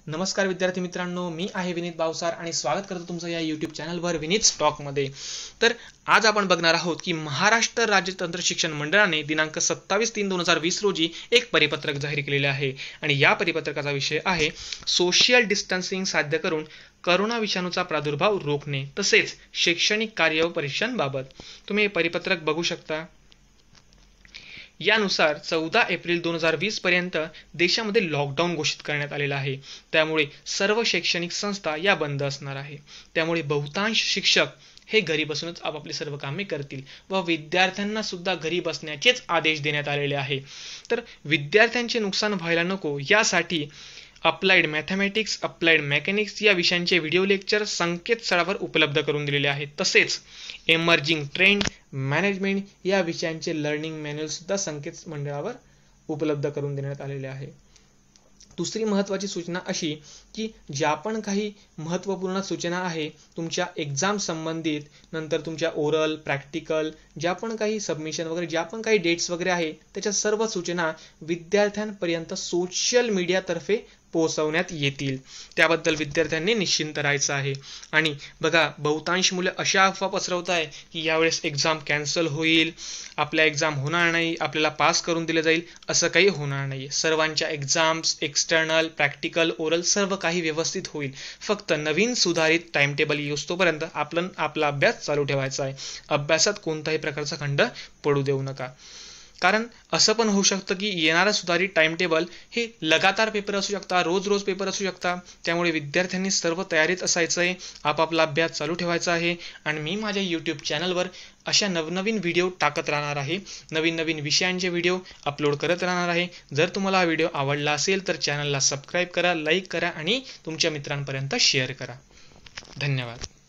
नमस्कार विद्यार्थी मित्रांनो, मी आहे विनीत बावसार आणि स्वागत करतो तुमचं या YouTube चॅनलवर विनीत स्टॉकमध्ये। तर आज आपण बघणार आहोत की महाराष्ट्र राज्य तंत्र शिक्षण मंडळाने दिनांक 27/3/2020 रोजी एक परिपत्रक जाहीर केलेले आहे आणि या परिपत्रकाचा विषय आहे सोशल डिस्टन्सिंग साध्य करून करोना विषाणूचा प्रादुर्भाव रोखणे तसेच शैक्षणिक कार्य व परीक्षांबाबत। तुम्ही हे परिपत्रक बघू शकता। यानुसार 14 एप्रिल 2020 पर्यंत देशामध्ये लॉकडाऊन घोषित करण्यात आलेला आहे। त्यामुळे सर्व शैक्षणिक संस्था या बंद असणार आहे। त्यामुळे बहुतांश शिक्षक हे घरी बसूनच आपापली सर्व कामे करतील व विद्यार्थ्यांना सुद्धा घरी बसण्याचेच आदेश देण्यात आलेले आहे। तर विद्यार्थ्यांचे नुकसान व्हायला नको यासाठी अप्लाइड मॅथमॅटिक्स, अप्लाइड मेकॅनिक्स या विषयांचे व्हिडिओ लेक्चर संकेतस्थळावर उपलब्ध करून दिलेले आहेत। तसेच एमर्जिंग ट्रेंड मॅनेजमेंट या विषयांचे लर्निंग मॅन्युअल सुद्धा संकेत मंडळावर उपलब्ध करून देण्यात आलेले आहे। दुसरी महत्त्वाची सूचना अशी की ज्या पण काही महत्त्वपूर्ण सूचना आहे तुमच्या एक्झाम संबंधित, नंतर तुमच्या ओरल, प्रॅक्टिकल, ज्या पण काही सबमिशन वगैरे ज्या पण काही डेट्स वगैरे आहे त्याच्या सर्व सूचना विद्यार्थ्यांपर्यंत सोशल मीडियातर्फे पोहोचवण्यात येतील। त्याबद्दल विद्यार्थ्यांनी निश्चिंत राहायचं आहे। आणि बघा, बहुतांश मुलं अशा अफवा पसरवत आहे की यावेळेस एक्झाम कॅन्सल होईल, आपल्या एक्झाम होणार नाही, आपल्याला पास करून दिले जाईल। असं काही होणार नाही। सर्वांच्या एक्झाम्स, एक्सटर्नल, प्रॅक्टिकल, ओरल सर्व काही व्यवस्थित होईल। फक्त नवीन सुधारित टाइम टेबल येऊस्तोपर्यंत आपला अभ्यास चालू ठेवायचा आहे। अभ्यासात कोणत्याही प्रकारचा खंड पडू देऊ नका। कारण असं पण होऊ शकतं की येणारा सुधारित टाइम टेबल हे लगातार पेपर असू शकता, रोज पेपर असू शकता। त्यामुळे विद्यार्थ्यांनी सर्व तयारीत असायचं आहे, आपापला अभ्यास चालू ठेवायचा आहे। आणि मी माझ्या YouTube चॅनलवर अशा नवनवीन व्हिडिओ टाकत राहणार आहे, नवीन विषयांचे व्हिडिओ अपलोड करत राहणार आहे। जर तुम्हाला हा व्हिडिओ आवडला असेल तर चॅनलला सबस्क्राईब करा, लाईक करा आणि तुमच्या मित्रांपर्यंत शेअर करा। धन्यवाद।